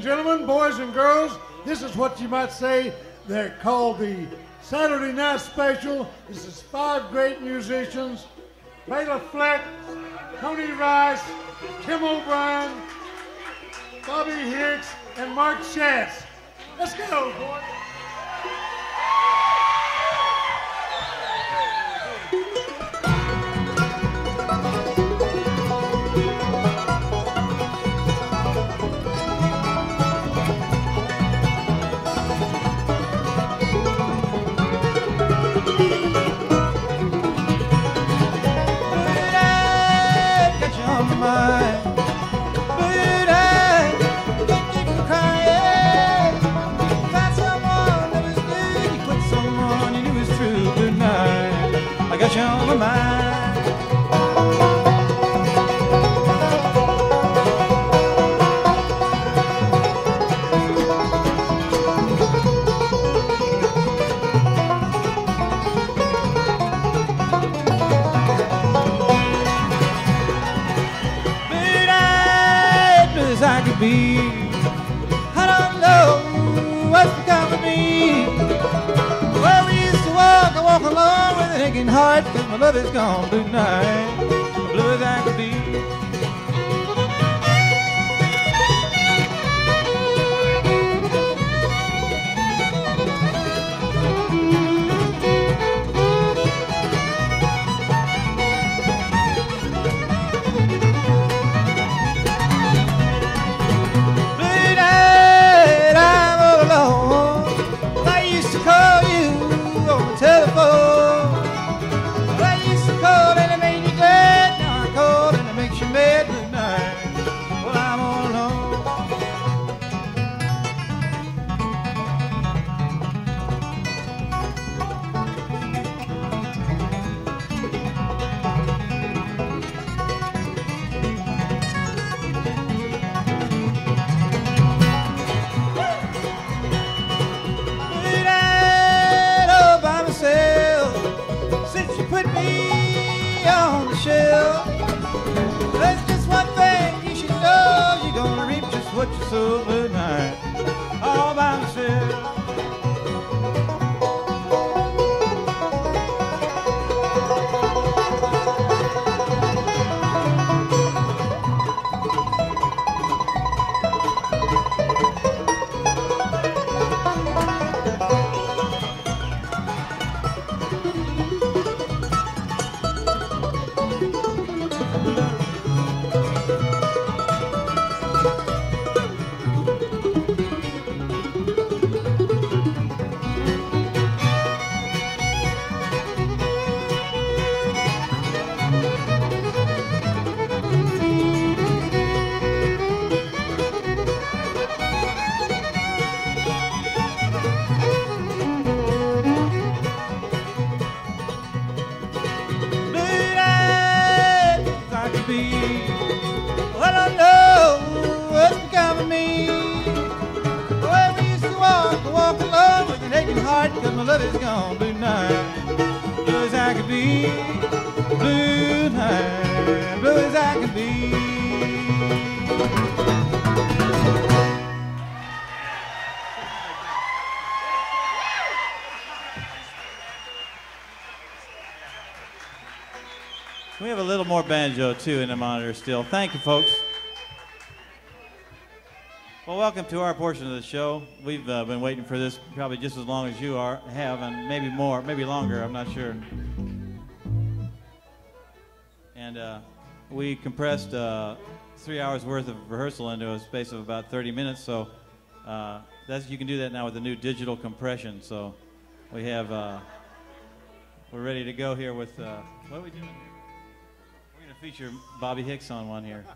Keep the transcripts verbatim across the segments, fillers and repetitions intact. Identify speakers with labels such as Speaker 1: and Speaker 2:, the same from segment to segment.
Speaker 1: gentlemen, boys and girls, this is what you might say they're called the Saturday Night Special. This is five great musicians: Bela Fleck, Tony Rice, Tim O'Brien, Bobby Hicks, and Mark Schatz. Let's go, boys.
Speaker 2: On my mind. Blue-eyed, blue as I could be. I don't know what's become of me. Well, we used to walk, I walk along with an aching heart, 'cause my love is gone. Blue night, blue as I could be. Blue night, I'm all alone. I used to call you on the telephone. I used to call and it made you glad. Now I call and it makes you mad. Blue night, well, I'm all alone. Blue night, all by myself. Since you put me on the shelf, there's just one thing you should know. You're gonna reap just what you sow. Blue night, all by myself. Blue night, if I could be. Well, I know what's become of me. Well, we used to walk, walk alone with an aching heart, 'cause my love is gone. Blue night, blue as I could be. Blue night, blue as I could be. We have a little more banjo too in the monitor still. Thank you, folks. Well, welcome to our portion of the show. We've uh, been waiting for this probably just as long as you are have, and maybe more, maybe longer. I'm not sure. And uh, we compressed uh, three hours worth of rehearsal into a space of about thirty minutes. So uh, that's you can do that now with the new digital compression. So we have uh, we're ready to go here with uh, what are we doing here? We're going to feature Bobby Hicks on one here.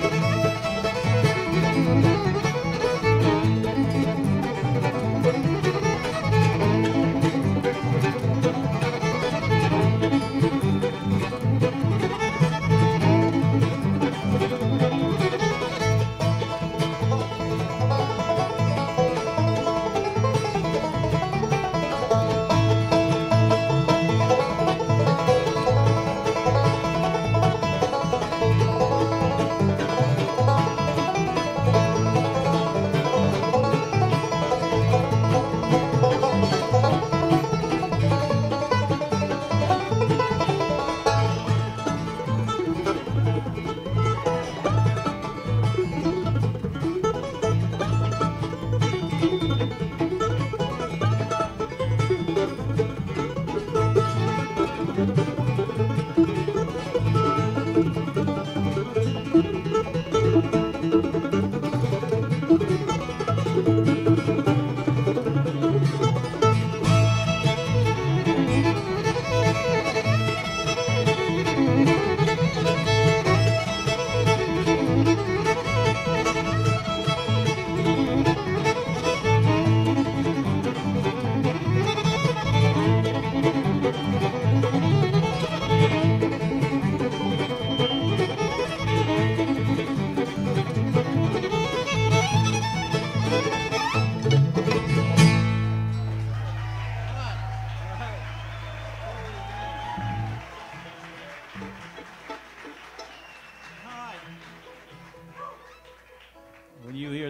Speaker 3: Thank you.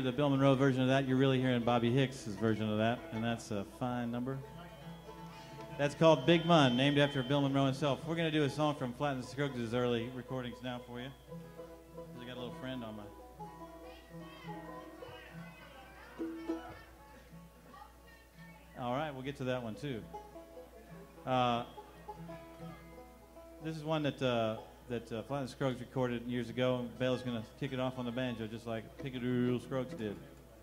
Speaker 3: the Bill Monroe version of that, you're really hearing Bobby Hicks' version of that, and that's a fine number. That's called Big Mun, named after Bill Monroe himself. We're going to do a song from Flatt and Scruggs' early recordings now for you. I got a little friend on my... All right, we'll get to that one too. Uh, this is one that uh, that uh, Flatt and Scruggs recorded years ago, and Bale's going to kick it off on the banjo, just like Pickadoodle Scruggs did.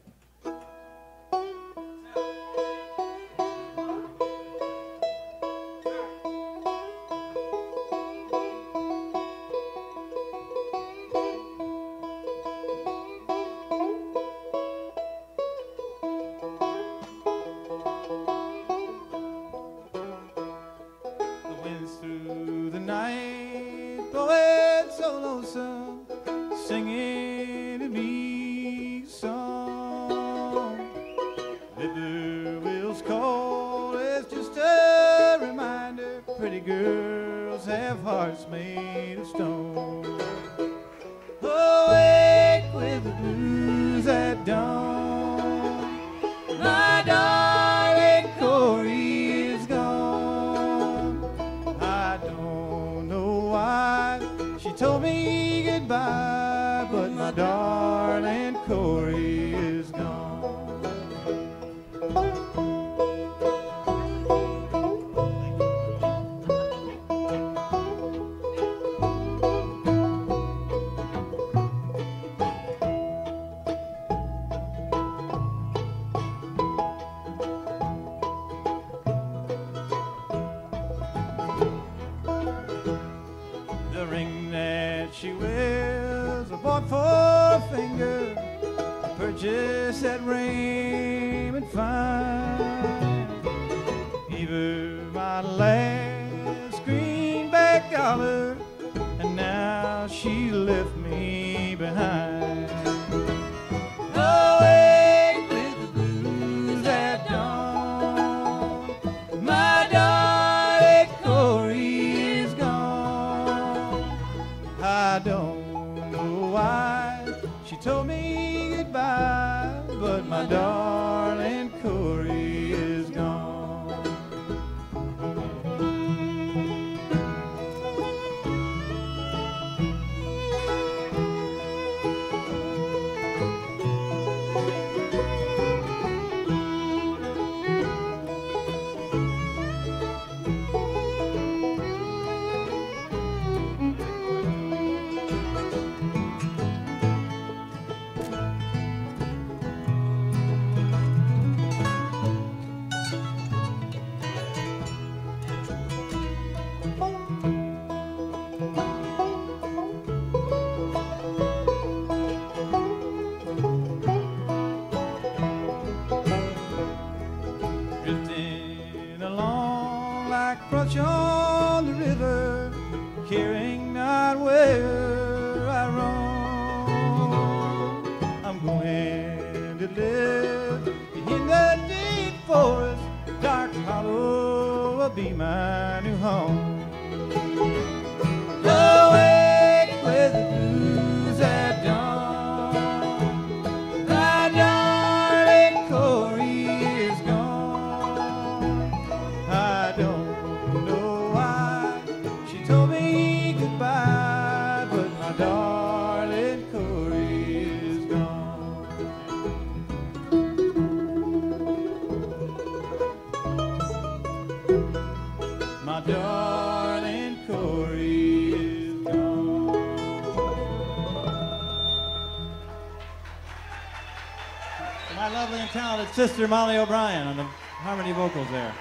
Speaker 3: Sister Molly O'Brien on the harmony vocals there.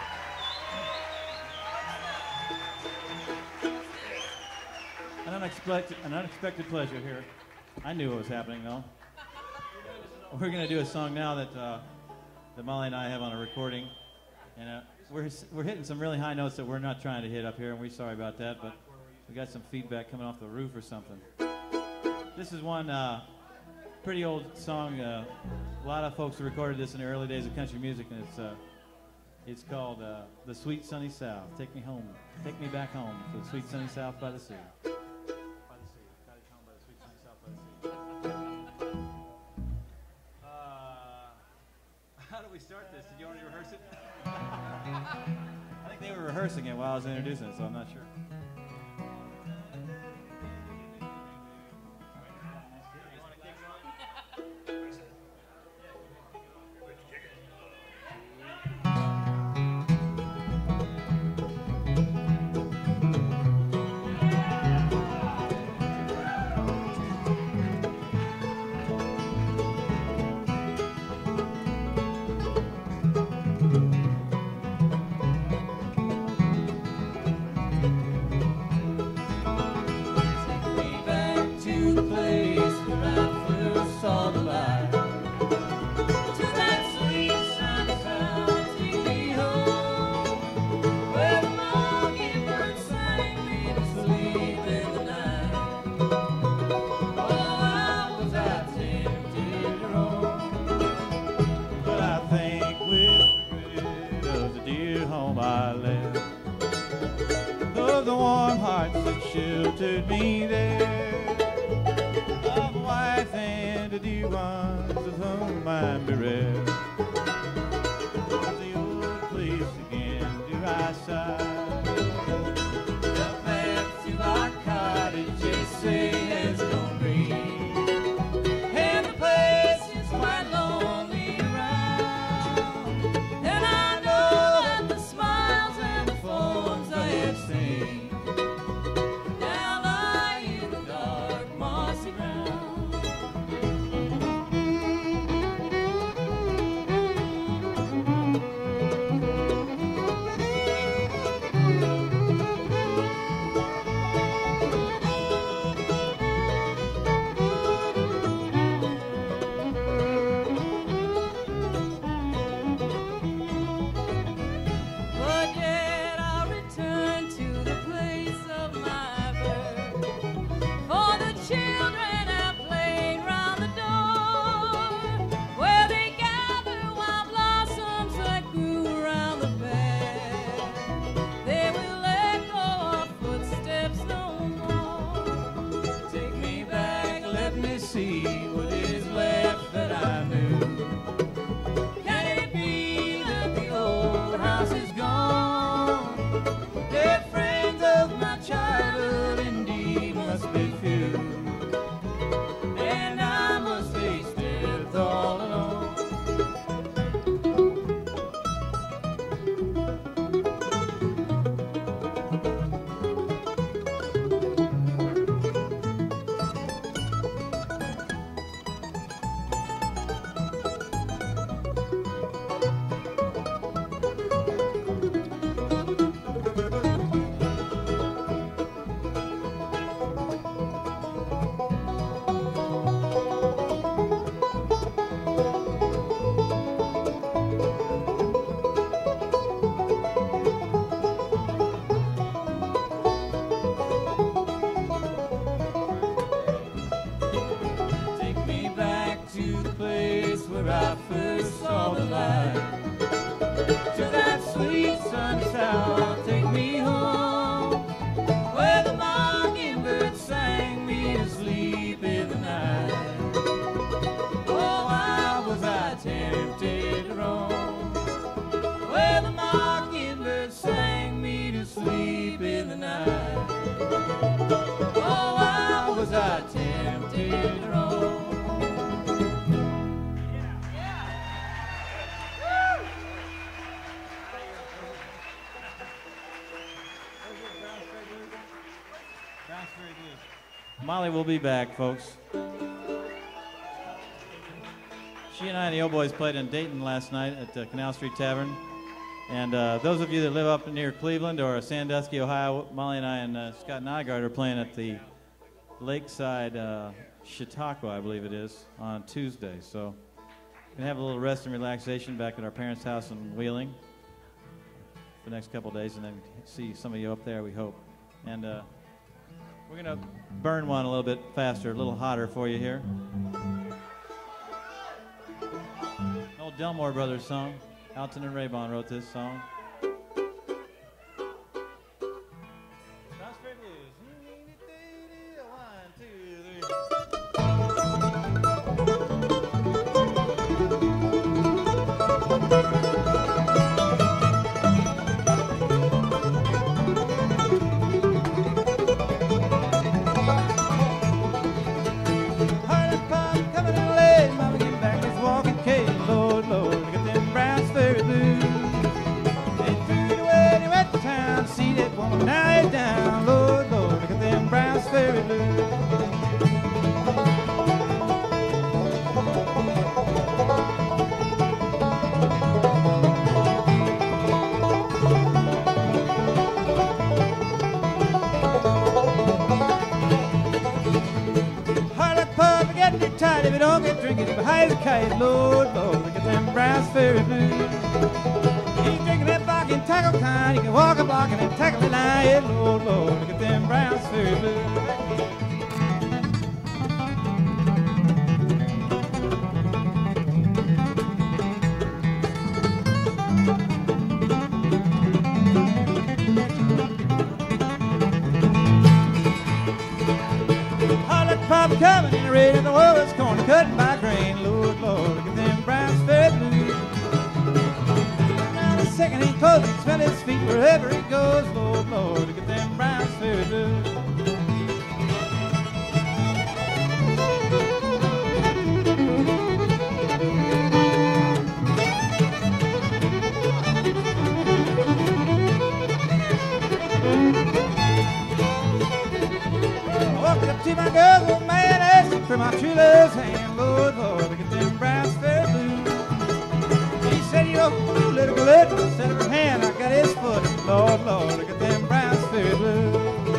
Speaker 3: An unexpected, an unexpected pleasure here. I knew what was happening though. We're going to do a song now that uh, that Molly and I have on a recording, and uh, we're we're hitting some really high notes that we're not trying to hit up here, and we're sorry about that. But we got some feedback coming off the roof or something. This is one. Uh, Pretty old song. Uh, a lot of folks recorded this in the early days of country music, and it's uh, it's called uh, "The Sweet Sunny South." Take me home, take me back home to the sweet sunny South by the sea. By the sea, cottage home by the sweet sunny South by the sea. Uh, start this? Did you already rehearse it? I think they were rehearsing it while I was introducing it, so I'm not sure.
Speaker 2: Sheltered me there, of a wife and a dear ones of whom I'm bereft. The old place again, do I sigh? The path to our cottage, they say, has gone green, and the place is quite lonely around. And I know that the smiles and the forms I have seen see what is left that I knew. Can it be that the old house is gone? Dead friends of my childhood indeed must be few, and I must face death all alone. I first saw the light, to that sweet sunny south, take me home, where the mockingbird sang me to sleep in the night. Oh, why was I tempted to roam, where the mockingbird sang me to sleep in the night. Oh, why was I tempted to roam.
Speaker 3: Molly will be back, folks. She and I and the Old Boys played in Dayton last night at the Canal Street Tavern. And uh, those of you that live up near Cleveland or Sandusky, Ohio, Molly and I and uh, Scott Nygaard are playing at the Lakeside uh, Chautauqua, I believe it is, on Tuesday. So we're going to have a little rest and relaxation back at our parents' house in Wheeling for the next couple days, and then see some of you up there, we hope. And uh, we're going to burn one a little bit faster, a little hotter for you here. An old Delmore Brothers song. Alton and Raybon wrote this song. Crossfade Blues. One, two, three.
Speaker 2: eyes are kite, Lord, Lord, look at them Browns Ferry blues. He's drinking that vodka and tackle kind, he can walk a block and then tackle the line, yeah, Lord, Lord, look at them Browns Ferry blues. Papa coming in the red in the world's corner, cutting by grain. Lord, Lord, look at them Browns Ferry blues. Now the second he closes, he smell his feet wherever he goes. Lord, Lord, look at them Browns Ferry blues. See my girl's old man asking for my true love's hand. Lord, Lord, look at them Browns Ferry blues. He said, you know, little good, instead of her hand, I got his foot. Lord, Lord, look at them Browns Ferry blues.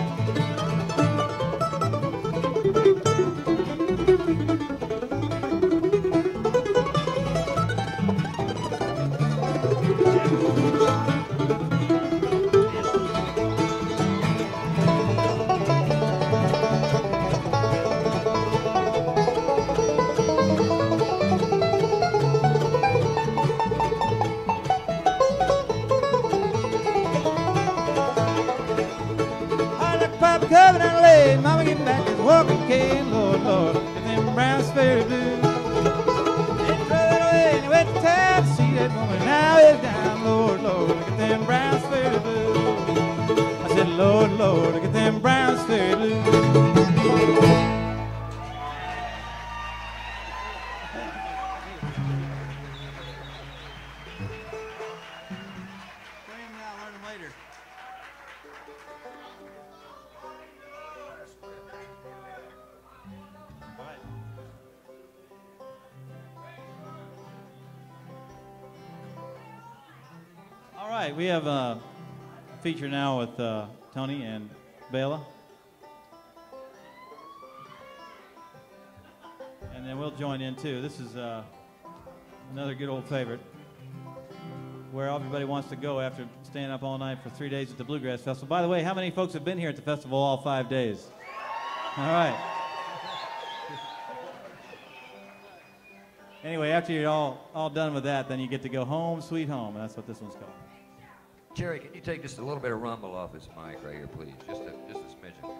Speaker 2: Coming out late, Mama getting back this walking cane. Lord, Lord, look at them Browns Ferry blues. They threw it away and he went to town to see that woman. Now he's down. Lord, Lord, look at them Browns Ferry blues. I said, Lord, Lord, look at them Browns Ferry blues.
Speaker 3: All right, we have a feature now with uh, Tony and Bela. And then we'll join in too. This is uh, another good old favorite where everybody wants to go after staying up all night for three days at the Bluegrass Festival. By the way, how many folks have been here at the festival all five days? All right. Anyway, after you're all, all done with that, then you get to go home, sweet home. And that's what this one's called.
Speaker 4: Jerry, can you take just a little bit of rumble off this mic right here, please? Just a, just a smidgen.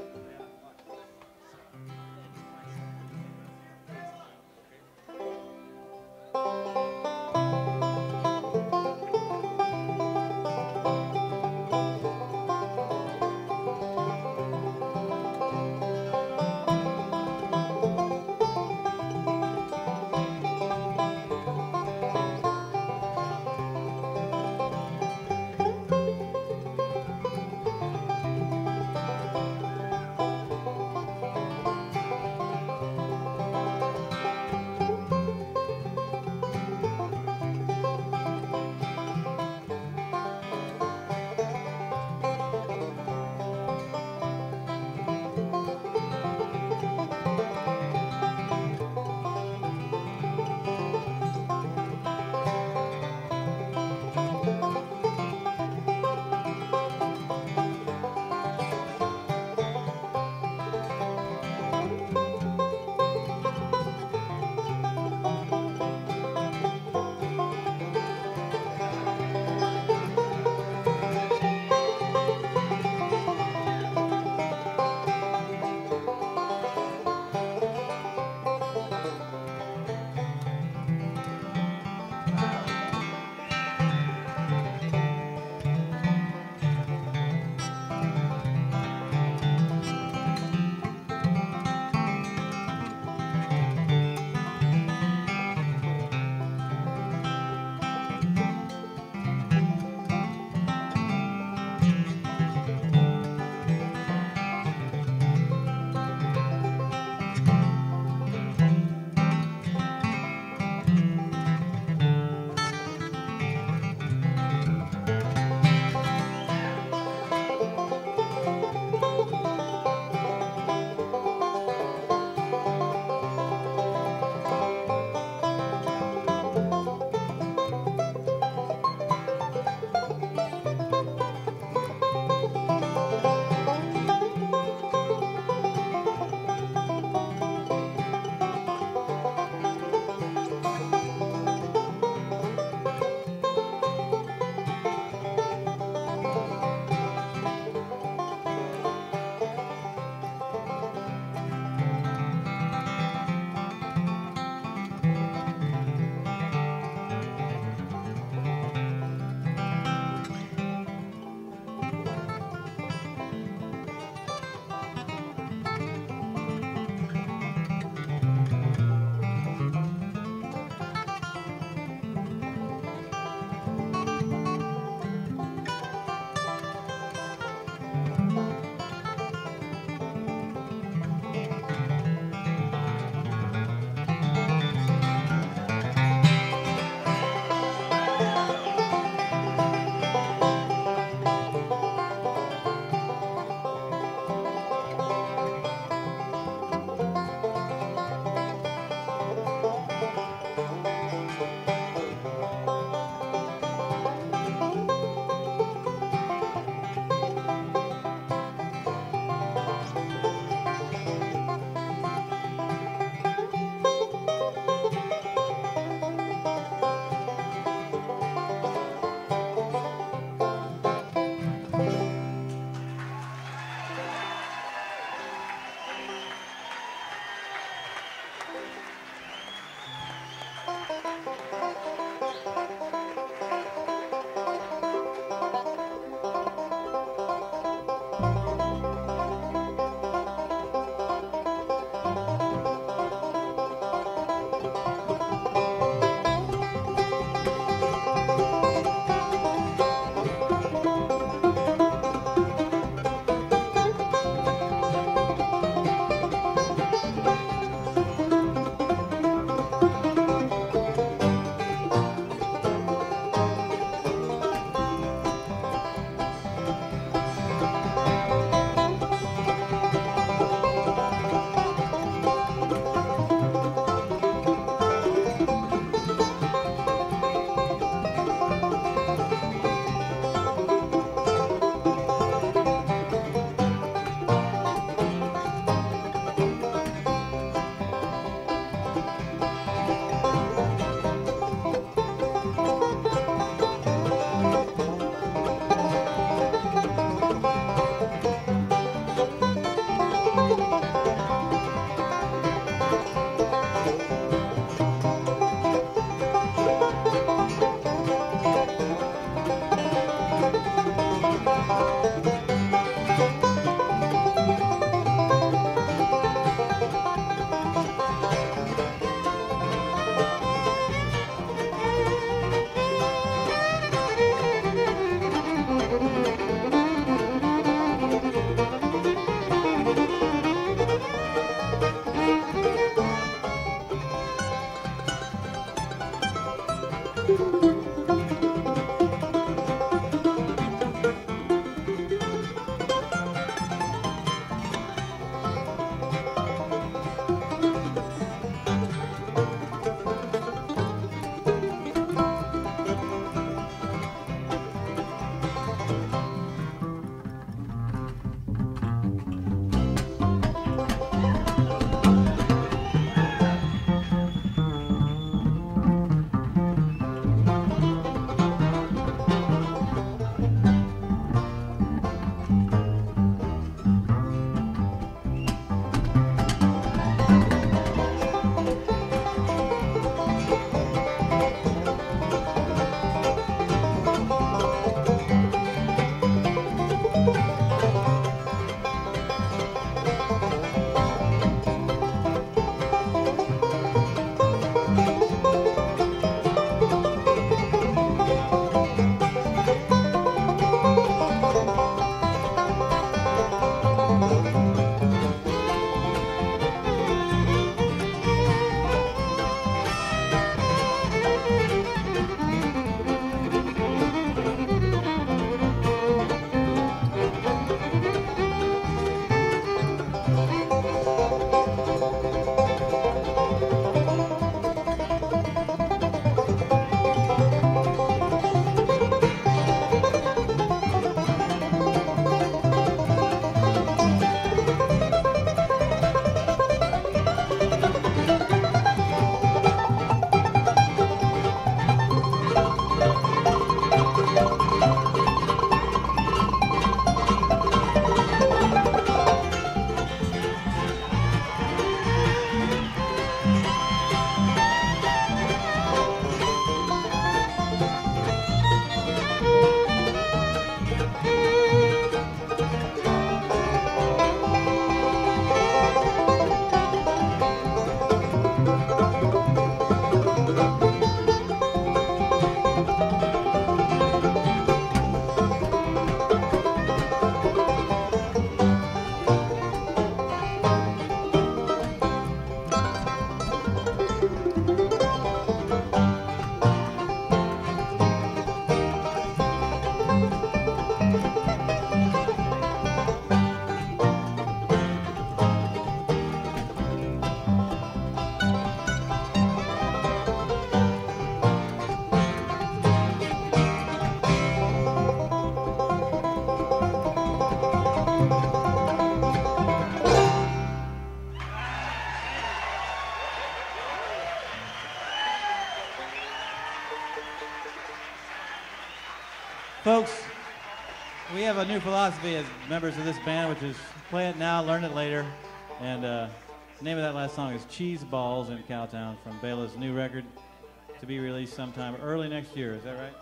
Speaker 3: folks, we have a new philosophy as members of this band, which is play it now, learn it later. And uh, the name of that last song is Cheese Balls in Cowtown from Bela's new record to be released sometime early next year. Is that right?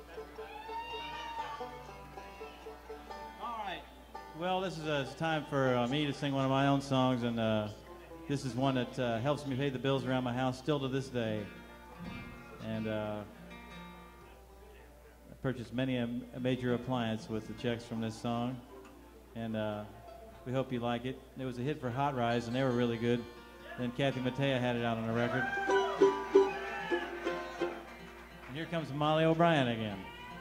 Speaker 3: All right. Well, this is uh, it's time for uh, me to sing one of my own songs, and uh, this is one that uh, helps me pay the bills around my house still to this day. And uh, I purchased many a, a major appliance with the checks from this song, and uh, we hope you like it. It was a hit for Hot Rise, and they were really good. Then Kathy Mattea had it out on a record. And here comes Molly O'Brien again.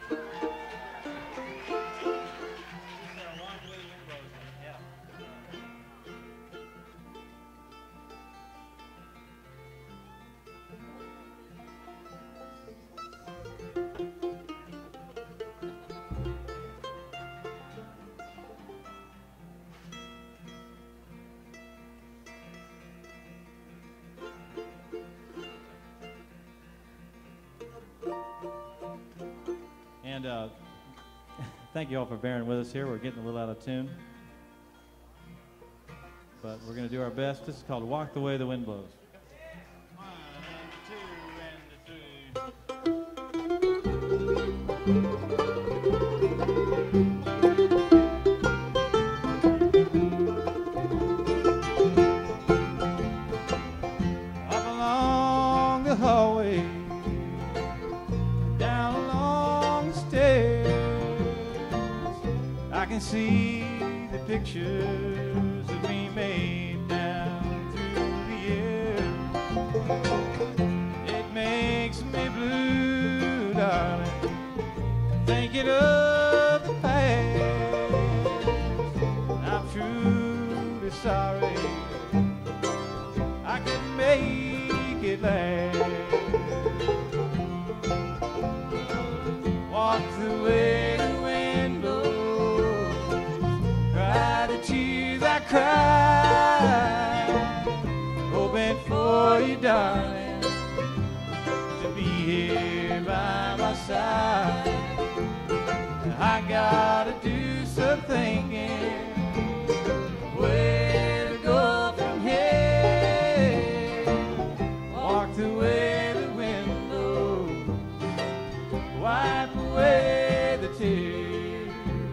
Speaker 3: And uh, thank you all for bearing with us here. We're getting a little out of tune, but we're going to do our best. This is called Walk the Way the Wind Blows. One, two, and three. Up along the hallway, down along the stairs, I can see the pictures of me made down through the years. It makes me blue, darling, thinking of the past. I'm truly sorry I couldn't make it last. Walk the way the wind blows, cry the tears I cry, hoping for you, darling, to be here by my side. I gotta do some thinking, where to go from here. Walk the way the wind blows, wipe away the tears.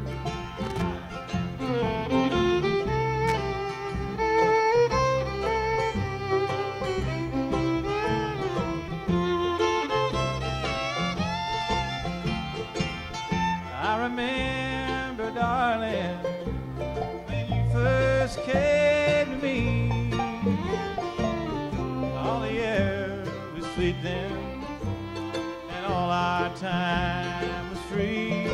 Speaker 3: I remember, darling, when you first came to me, all the air was sweet then, and all our time was free.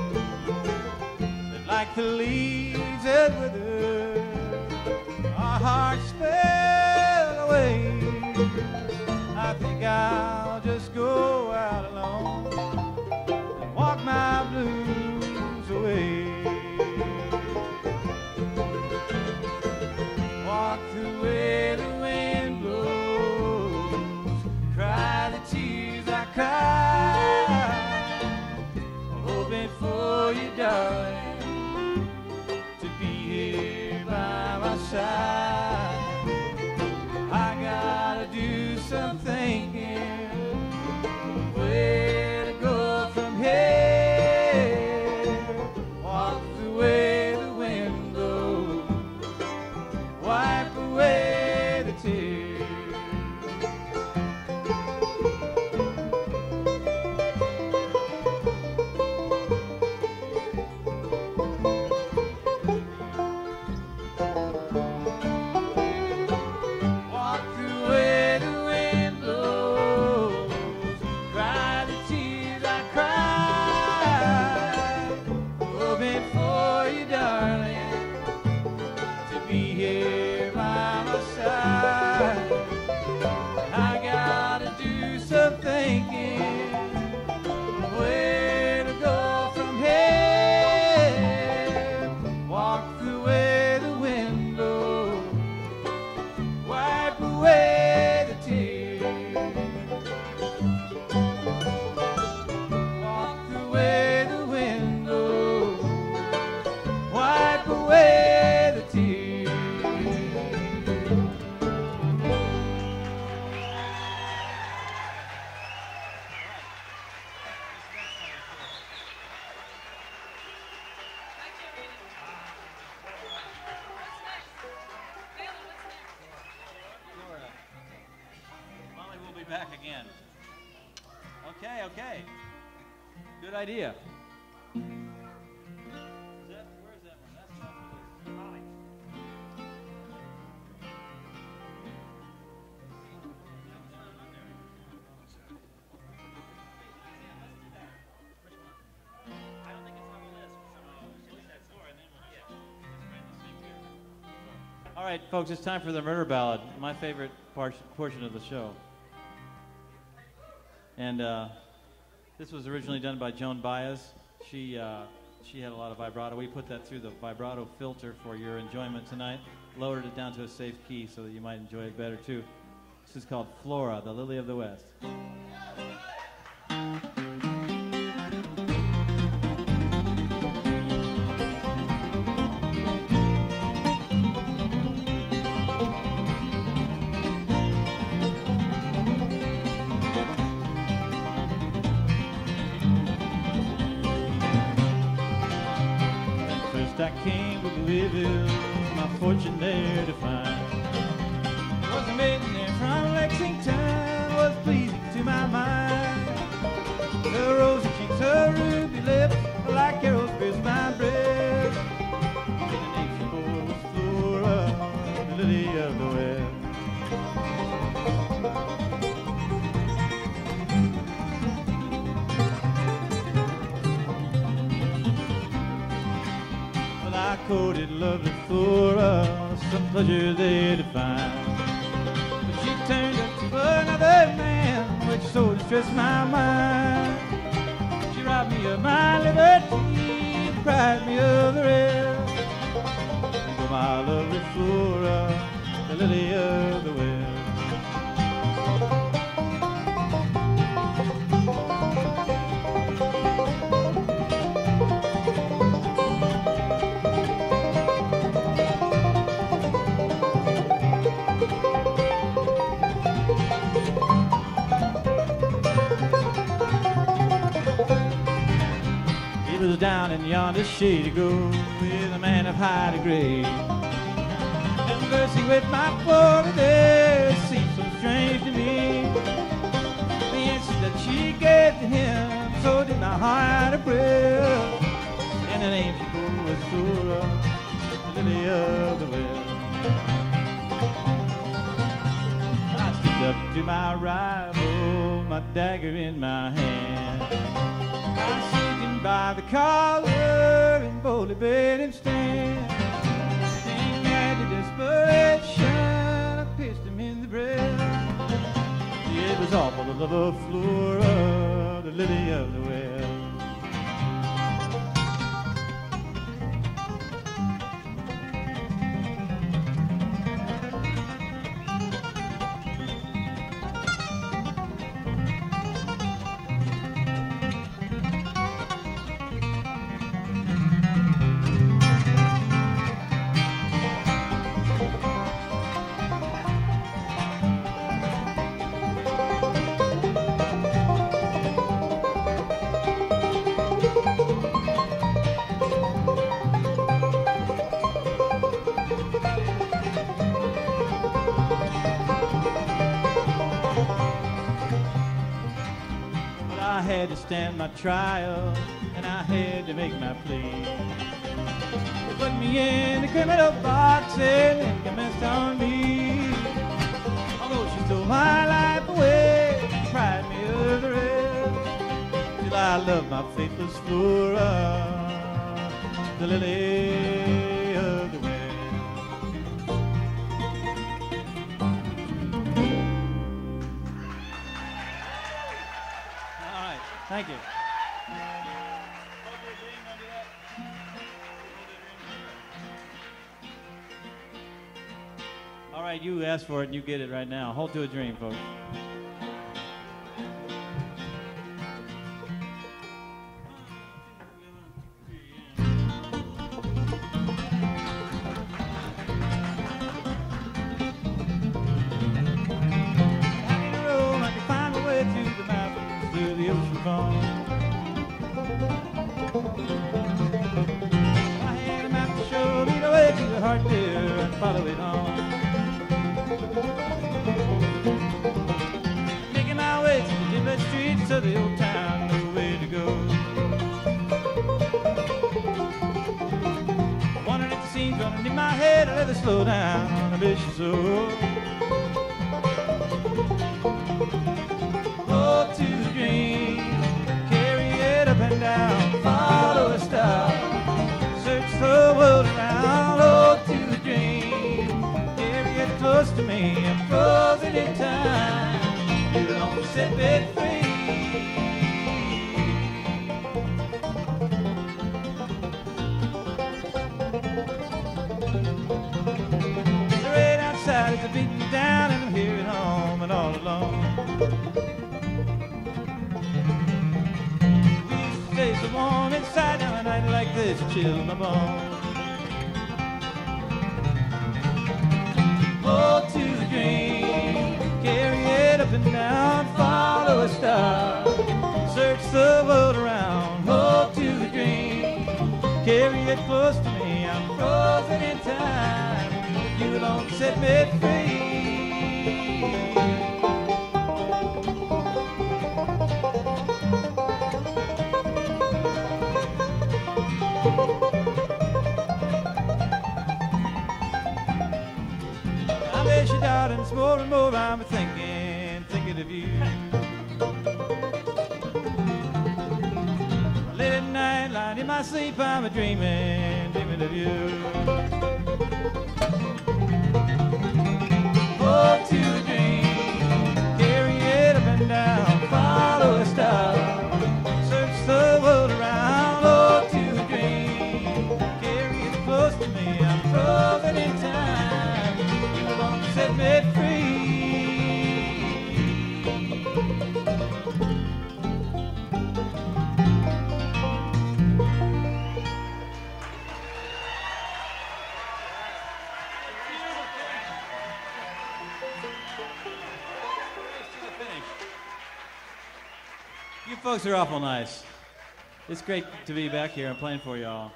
Speaker 3: But like the leaves that withered, our hearts fell away. I think I'll just go out alone and walk my blues away. Walk the way the wind blows, cry the tears I cry, hoping for you, darling, to be here back again. Okay, okay. Good idea. Is that, where's that one? That's not for this. Molly. All right, folks, it's time for the murder ballad, my favorite part, portion of the show. And uh, this was originally done by Joan Baez. She, uh, she had a lot of vibrato. We put that through the vibrato filter for your enjoyment tonight, lowered it down to a safe key so that you might enjoy it better, too. This is called Flora, the Lily of the West. I came to Louisville, my fortune there to find. Was a maiden there from Lexington, was pleasing to my mind. Her rosy cheeks, her ruby lips, like arrows pierced my breast. And the name she bore was Flora, the Lily of the West. I courted lovely Flora, some pleasure there to find. But she turned up to another man, which so distressed my mind. She robbed me of my liberty, deprived me of the rest. For my lovely Flora, the Lily of the West. Down in yonder shady grove with a man of high degree. Conversing with my Flora there seemed so strange to me. The answer that she gave to him so did my heart a prayer. And the name she bore was Flora, the Lily of the West. I stepped up to my rival, my dagger in my hand. I seized him by the collar and boldly bade him stand. Then mad to desperation, I pierced him in the breast. It was all for the love of Flora, the Lily of the West. Stand my trial, and I had to make my plea. They put me in the criminal box and commenced on me. Although she stole my life away, deprived me of the rest. Till I loved my faithless Flora, the Lily of the West. Thank you. All right, you asked for it and you get it right now. Hold to a dream, folks. Follow it on. Making in my head, I let it slow down on a vicious soul. Oh, to the dream, carry it up and down, follow a star, search the world around. Oh, to the dream, carry it close to me, I'm frozen in time, you don't set me free. The rain outside is beating me down and I'm here at home and all alone. Stay so warm inside now, a night like this chills my bones. Oh, to the dream, carry it up and down, follow a star, search the world around. Oh, to the dream, carry it close to me, I'm frozen in time, you don't set me free. I miss you, darling, it's more and more I'm thinking, thinking of you. Late at night, lying in my sleep, I'm a dreaming, dreaming of you. Oh, to a dream, carry it up and down, follow a star, search the world around. Oh, to a dream, carry it close to me, I'm frozen in time, you won't set me free. You folks are awful nice. It's great to be back here and playing for y'all.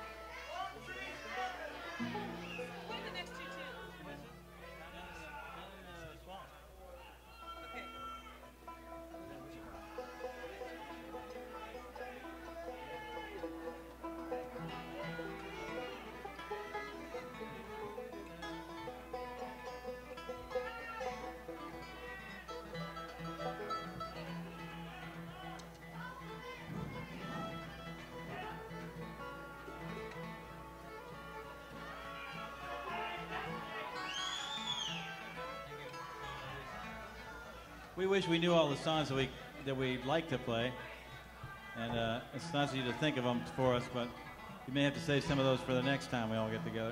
Speaker 3: We wish we knew all the songs that we that we'd like to play, and uh, it's nice of you to think of them for us, but you may have to save some of those for the next time we all get together.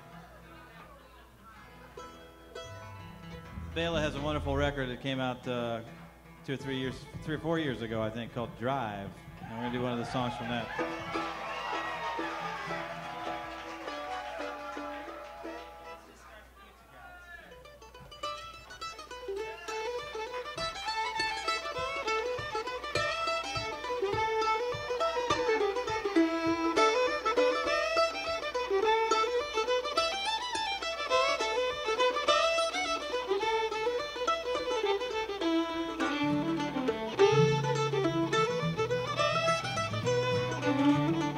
Speaker 3: Bela has a wonderful record that came out uh, two or three years, three or four years ago, I think, called Drive, and we're gonna do one of the songs from that.
Speaker 5: Thank you.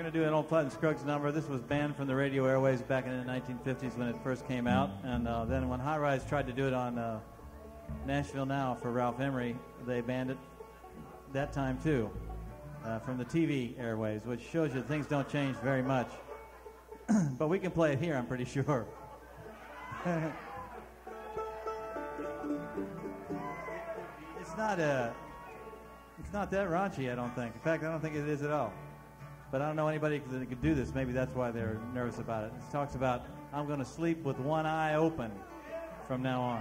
Speaker 3: going to do an old Flood and Scruggs number. This was banned from the radio airways back in the nineteen fifties when it first came out. And uh, then when High Rise tried to do it on uh, Nashville Now for Ralph Emery, they banned it that time too uh, from the T V airways, which shows you that things don't change very much. But we can play it here, I'm pretty sure. It's not a... It's not that raunchy, I don't think. In fact, I don't think it is at all. But I don't know anybody that could do this. Maybe that's why they're nervous about it. It talks about, I'm going to sleep with one eye open from now on.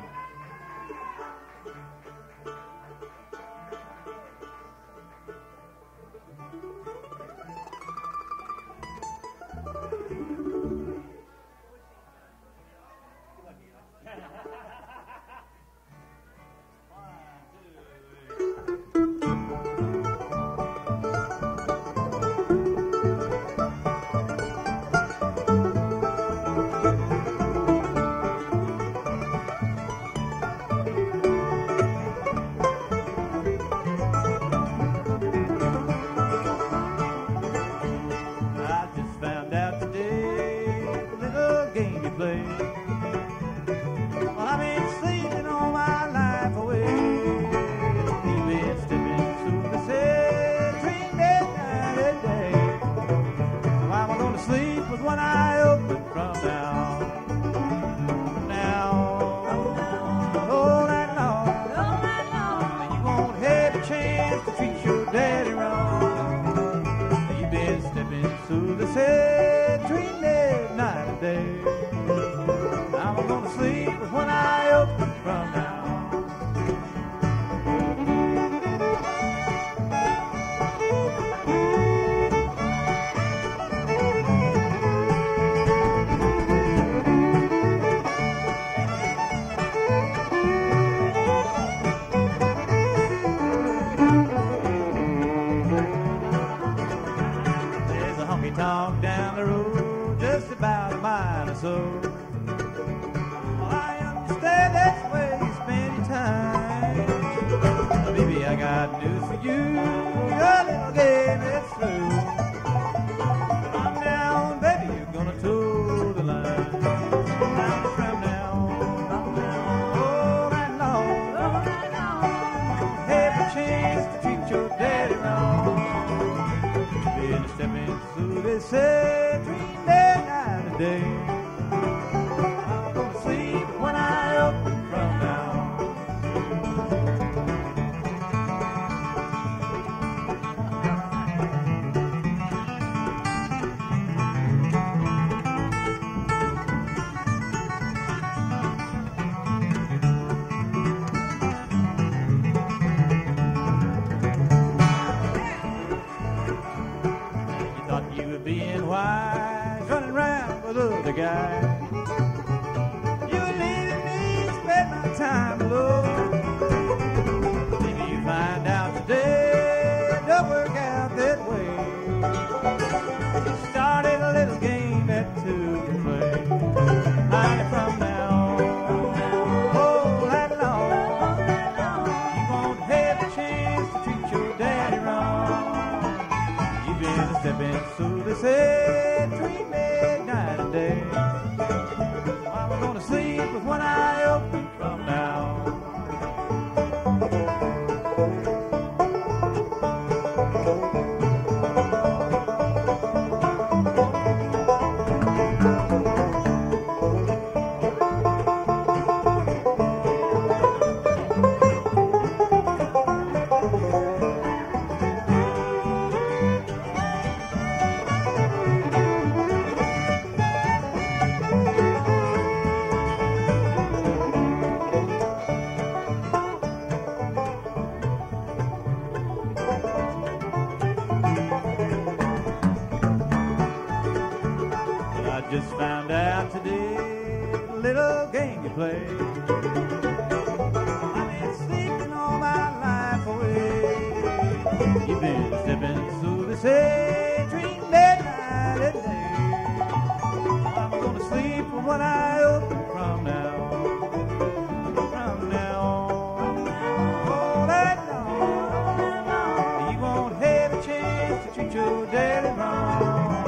Speaker 2: Treat your daddy wrong.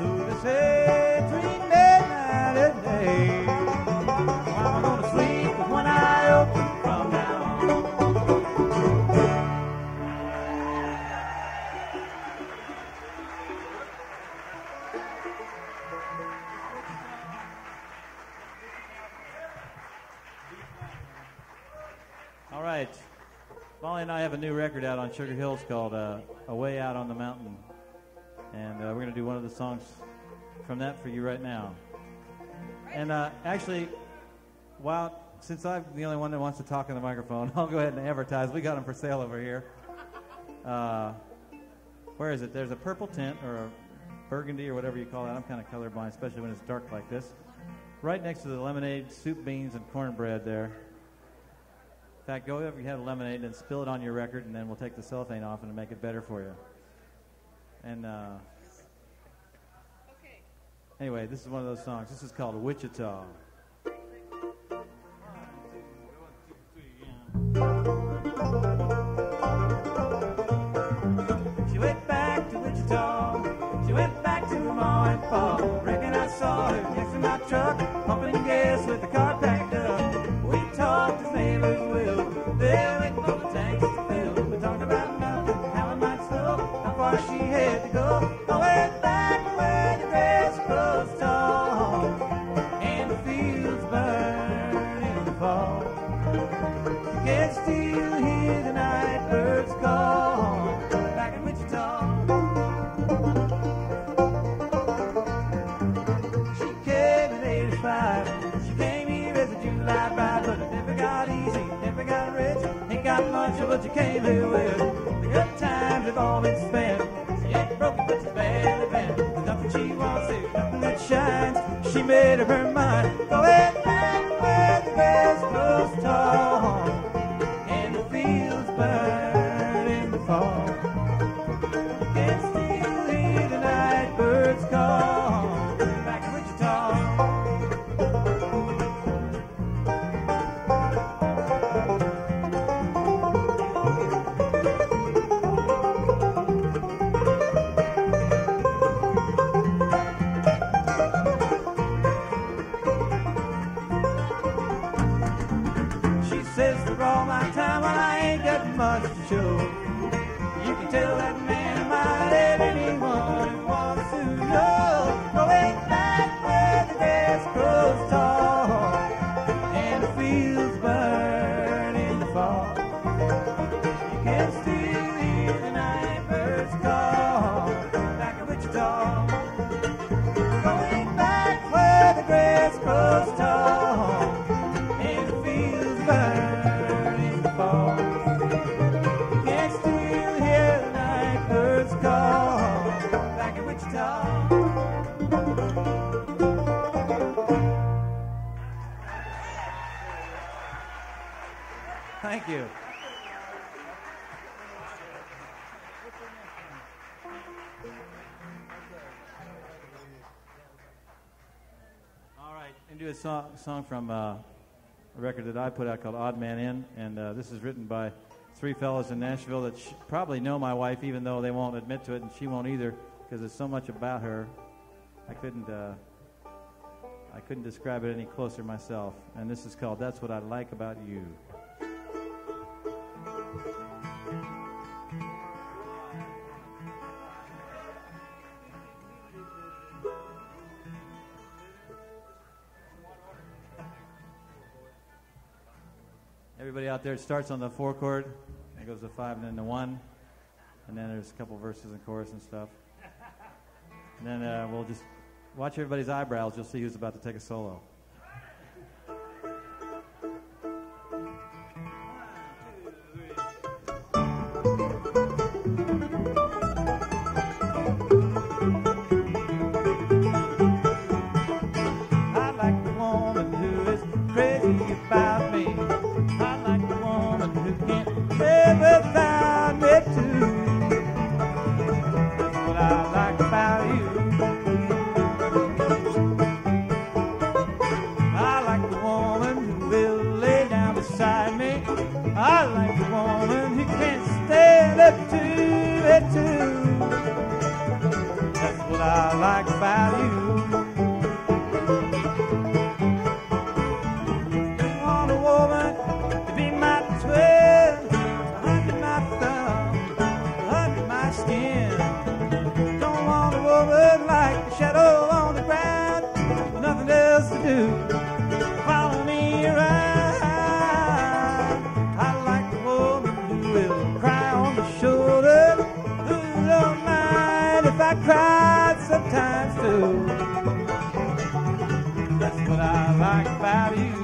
Speaker 2: So they say between midnight and day, I'm gonna sleep with one eye open from now on.
Speaker 3: All right. Molly and I have a new record out on Sugar Hills called uh, Away Out on the Mountain. And uh, we're going to do one of the songs from that for you right now. And uh, actually, while, since I'm the only one that wants to talk in the microphone, I'll go ahead and advertise. We got them for sale over here. Uh, where is it? There's a purple tint or a burgundy or whatever you call it. I'm kind of colorblind, especially when it's dark like this. Right next to the lemonade, soup, beans, and cornbread there. In fact, go over, you have a lemonade and spill it on your record, and then we'll take the cellophane off and make it better for you. And uh, okay. Anyway, this is one of those songs. This is called Wichita.
Speaker 2: She went back to Wichita. She went back to Ma and Pa. Reckon I saw her next to my truck, pumping gas with the car packed up. We talked as neighbors will. There waiting for the tanks to fill. We talked about nothing, how it might snow, how far she had to go. I went back where the grass grows tall and the fields burn in the fall. You can still hear the night birds call back in Wichita. She came in eighty-five. She came here as a July bride, but it never got easy, never got rich. Ain't got much of what you came here with. The good times have all been spent. She ain't broken, but she's badly bent. There's nothing she wants, there's nothing that shines. She made up her mind. Going back where the grass grows tall and the fields burn in the fall. You can still hear the night birds call back in Wichita. Says for all my time, well, I ain't got much to show. You can tell that man might have anyone who wants to know. Going back where the grass grows tall and the fields burn in the fall. You can still hear the night birds call back in Wichita. Going back where the grass grows tall and the fields burn.
Speaker 3: Thank you. All right, and do a song, song from uh, a record that I put out called Odd Man In, and uh, this is written by three fellows in Nashville that sh- probably know my wife, even though they won't admit to it, and she won't either, because there's so much about her. I couldn't, uh, I couldn't describe it any closer myself. And this is called "That's What I Like About You." Everybody out there, it starts on the four chord, it goes to five and then to one, and then there's a couple verses and chorus and stuff. And then uh, we'll just watch everybody's eyebrows, you'll see who's about to take a solo. That's
Speaker 2: what I like about you. I want a woman to be my twin, under my thumb, under my skin. Don't want a woman like a shadow on the ground, with nothing else to do. Follow me around. I like a woman who will cry on the shoulder, who don't mind if I cried sometimes too. That's what I like about you.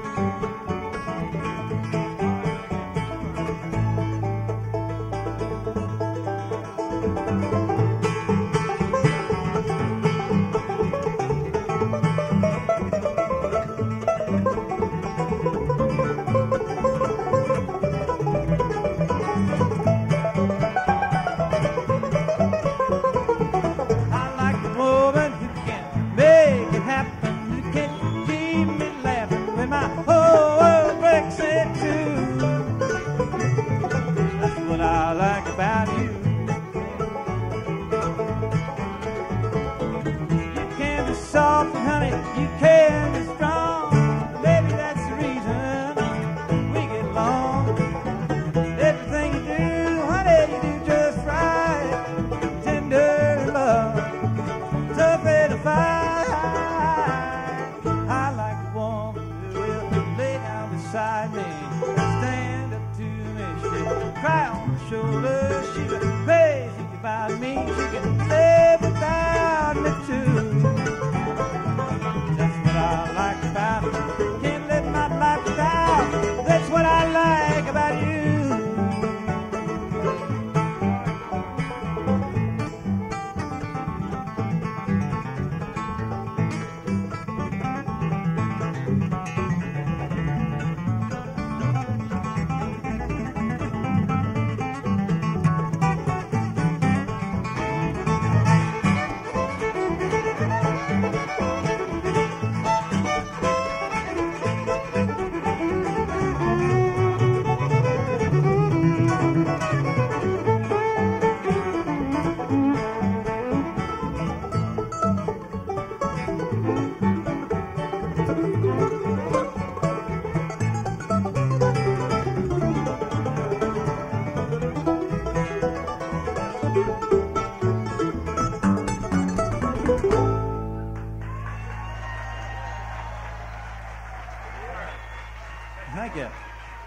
Speaker 2: Thank you.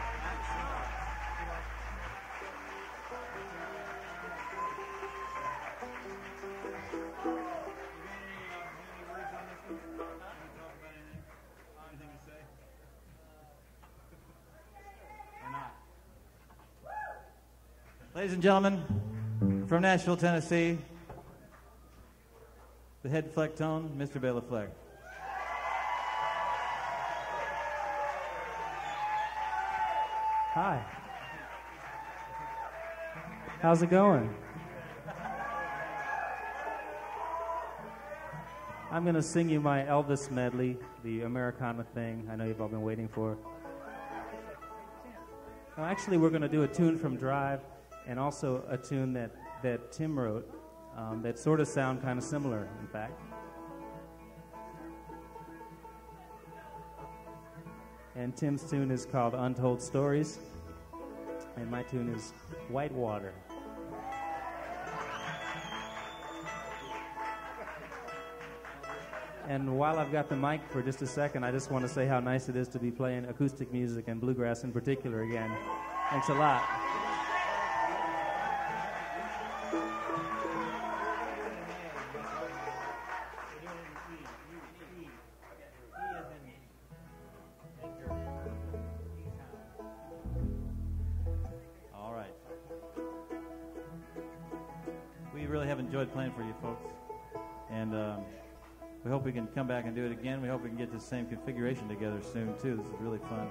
Speaker 3: Ladies and gentlemen, from Nashville, Tennessee, the head Flecktone, Mister Bela Fleck.
Speaker 5: Hi. How's it going? I'm going to sing you my Elvis medley, the Americana thing I know you've all been waiting for. Well, actually, we're going to do a tune from Drive and also a tune that, that Tim wrote um, that sort of sound kind of similar, in fact. And Tim's tune is called Untold Stories, and my tune is Whitewater. And while I've got the mic for just a second, I just want to say how nice it is to be playing acoustic music and bluegrass in particular again. Thanks a lot.
Speaker 3: All right. We really have enjoyed playing for you folks. And um, we hope we can come back and do it again. We hope we can get the same configuration together soon, too. This is really fun.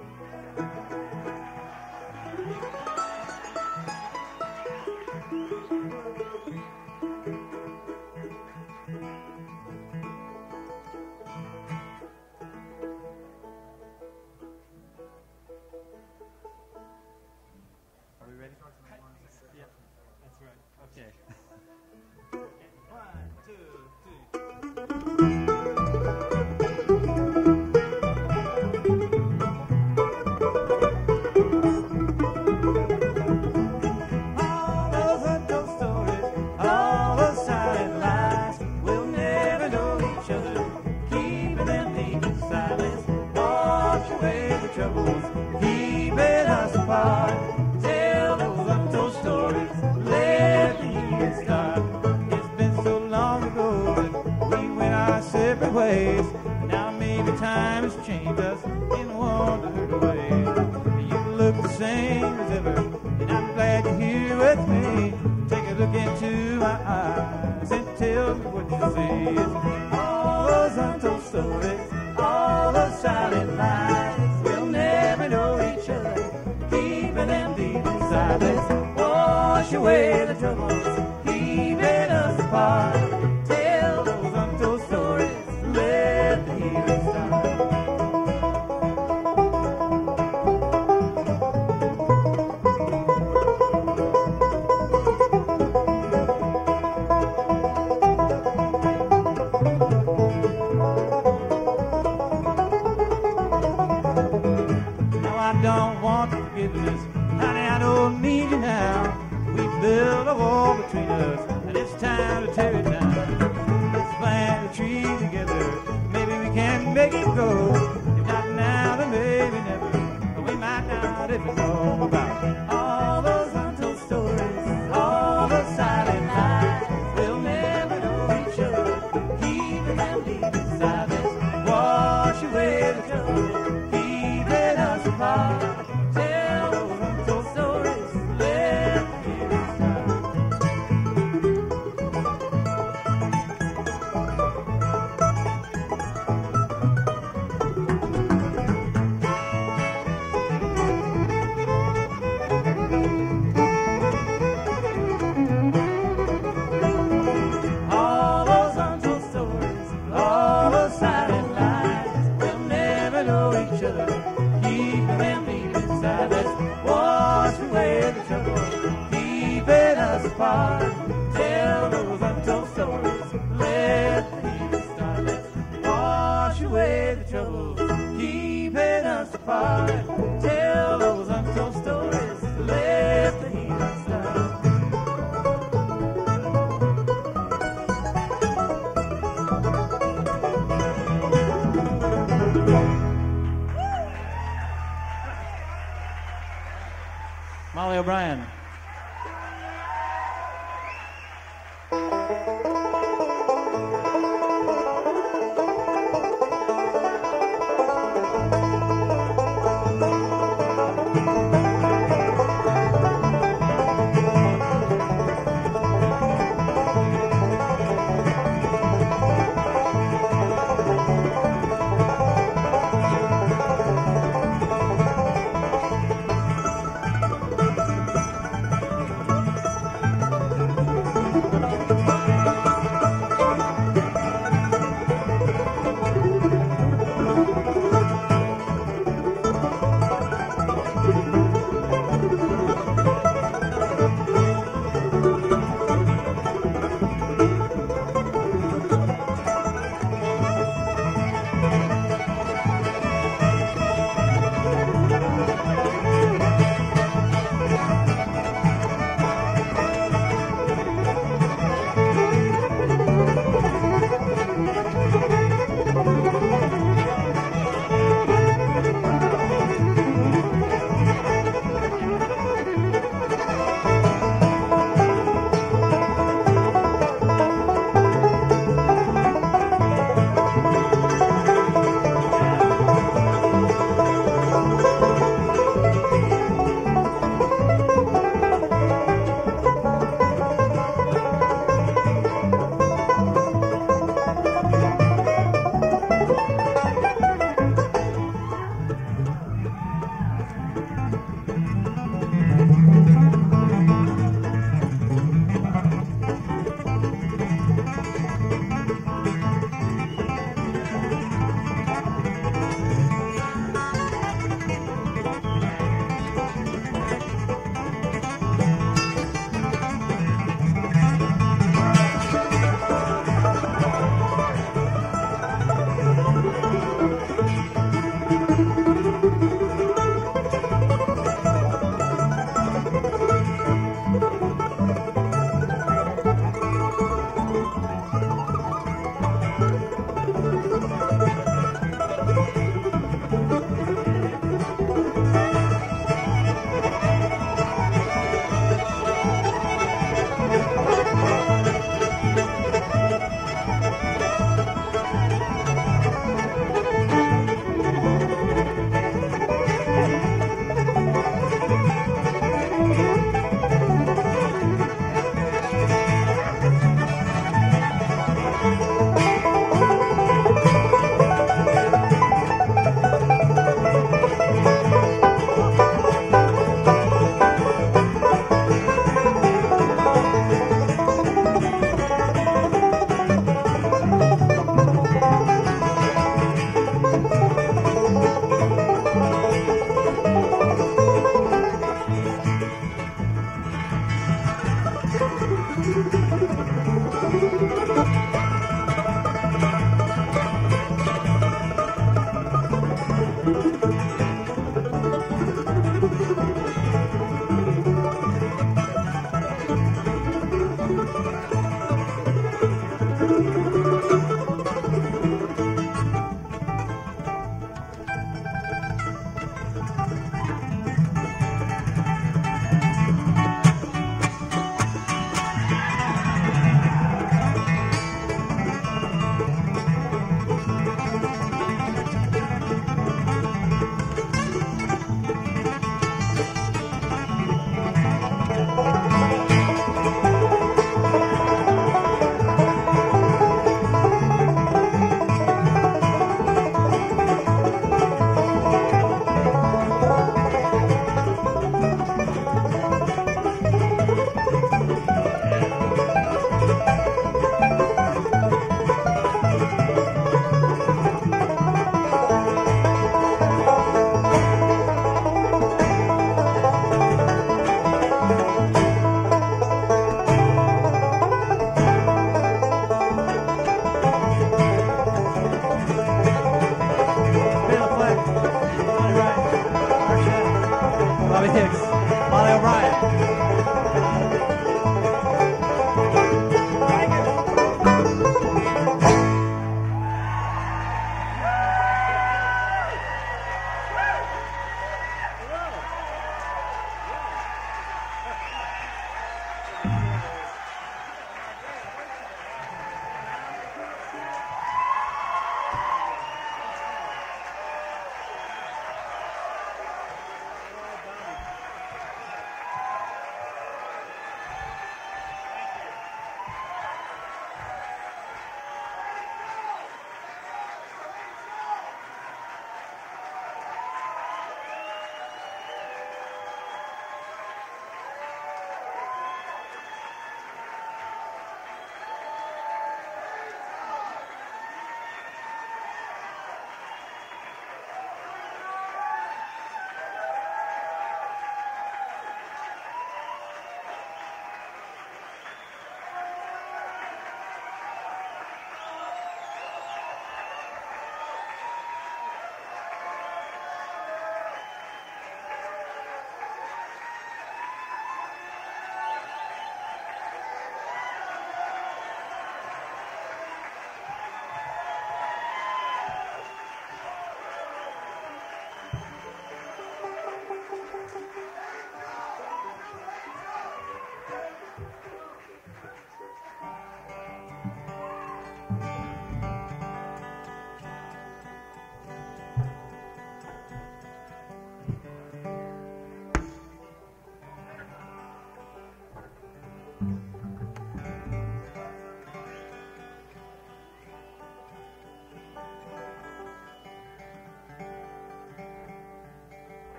Speaker 2: Are we ready? Yeah, that's right. Okay. One, two. as ever, and I'm glad you're here with me. Take a look into my eyes and tell me what you see. It's all those untold stories, all those silent lies. We'll never know each other, keeping them deep inside. Let's wash away the troubles, keeping us apart. Tell those untold stories, let the healing start. Don't want forgiveness, honey, I don't need you now. We built a wall between us, and it's time to tear it down. Let's plant a tree together, maybe we can make it grow. If not now, then maybe never, but we might not ever know about all those untold stories, all those silent lies. We'll never know each other, keeping them deep inside. Let's wash away the trouble, keeping us apart. Tell those untold stories, let the healing start. All those untold stories, all those silent lies. We'll never know each other, keep them deep inside. Let's wash away the trouble, keeping us apart. Tell those untold stories, let the healing start. Let's wash away the trouble, keeping us apart. Tell those untold stories, let the healing start.
Speaker 3: Molly O'Brien.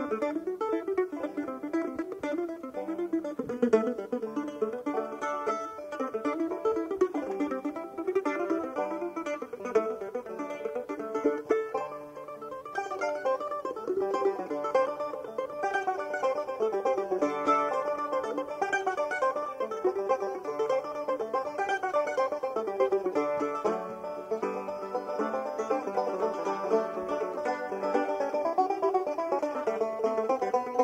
Speaker 6: Thank you.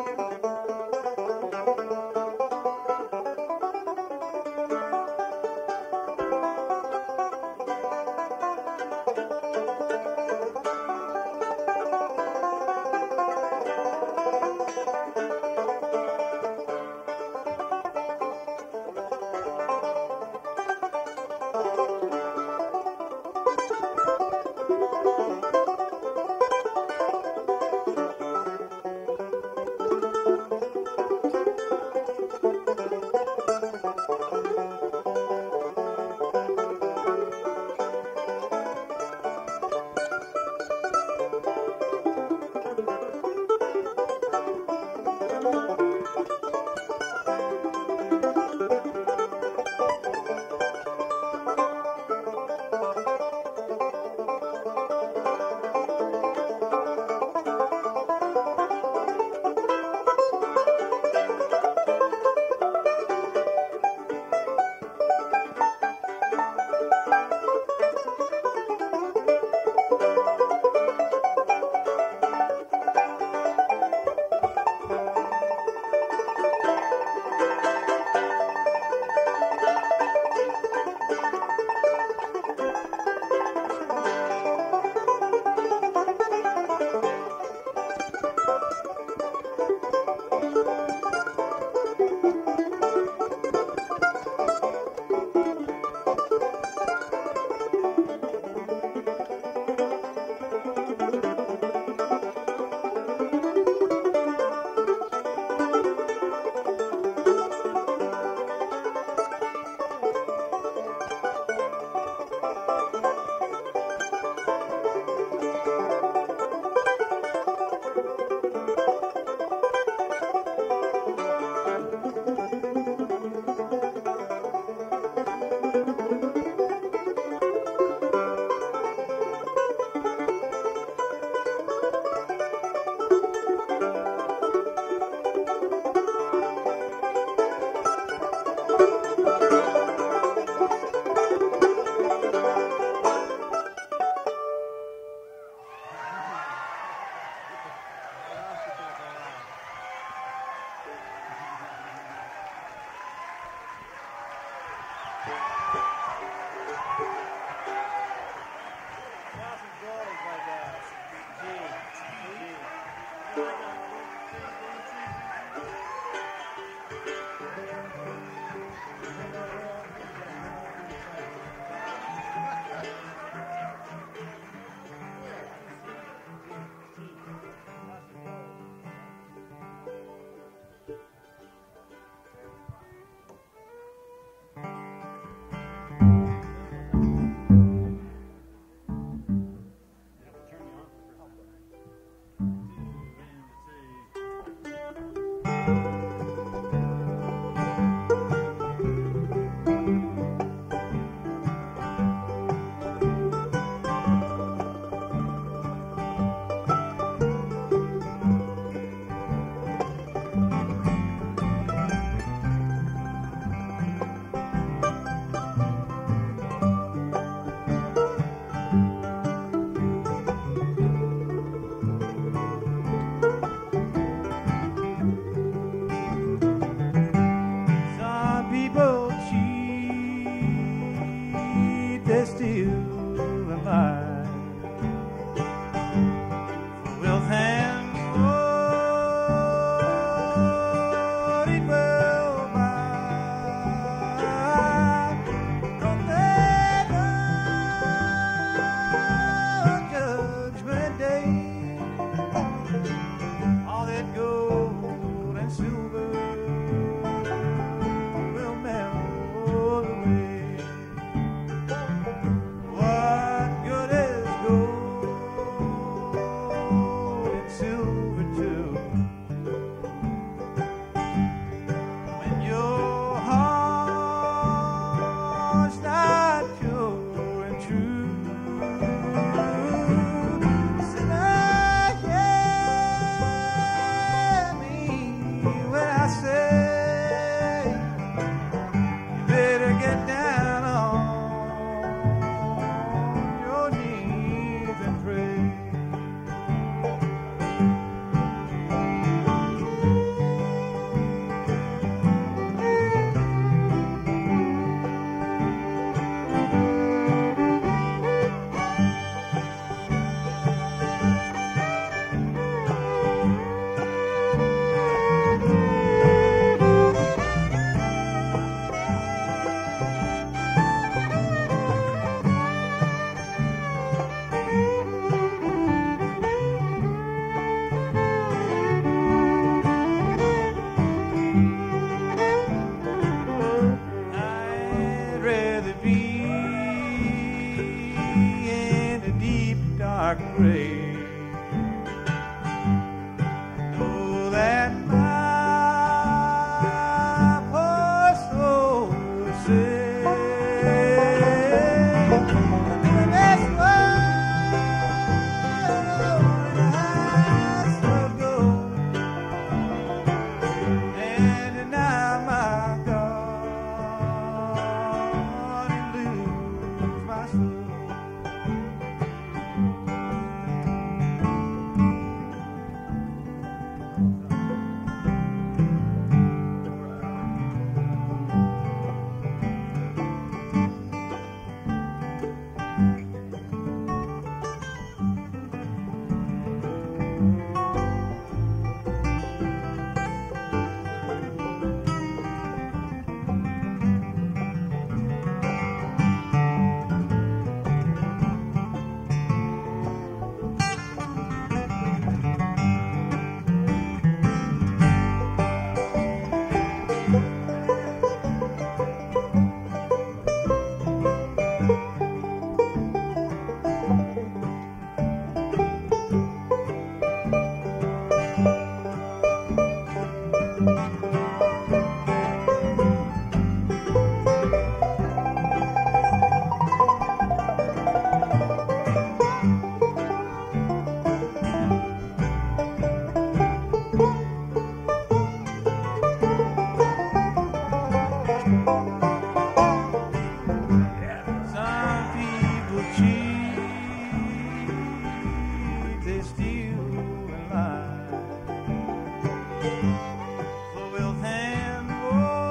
Speaker 2: So we'll thank the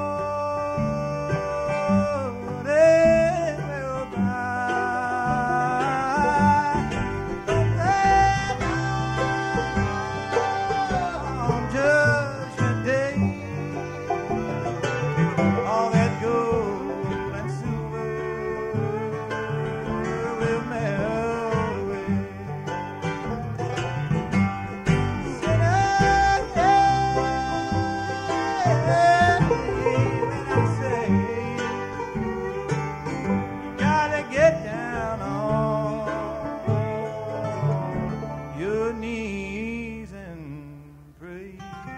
Speaker 2: Lord and we'll die. Don't let on Judgment Day all that gold and silver will melt away. Sinner, I say, you gotta get down on your knees and pray.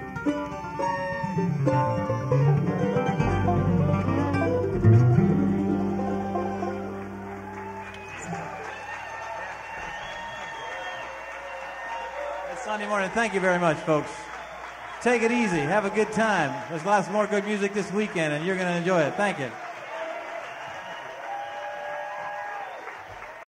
Speaker 3: It's Sunday morning. Thank you very much, folks. Take it easy. Have a good time. There's lots more good music this weekend, and you're going to enjoy it. Thank you.